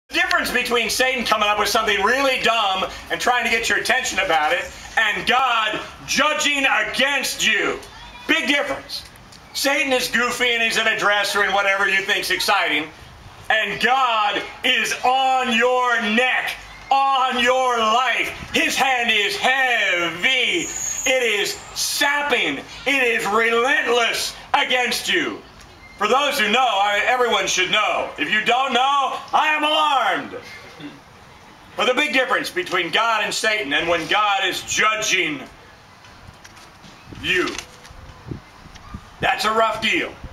Difference between Satan coming up with something really dumb and trying to get your attention about it, and God judging against you. Big difference. Satan is goofy and he's in a dress or in whatever you think's exciting, and God is on your neck, on your life. His hand is heavy. It is sapping. It is relentless against you. For those who know, everyone should know. If you don't know, I am alarmed. But the big difference between God and Satan, and when God is judging you, that's a rough deal.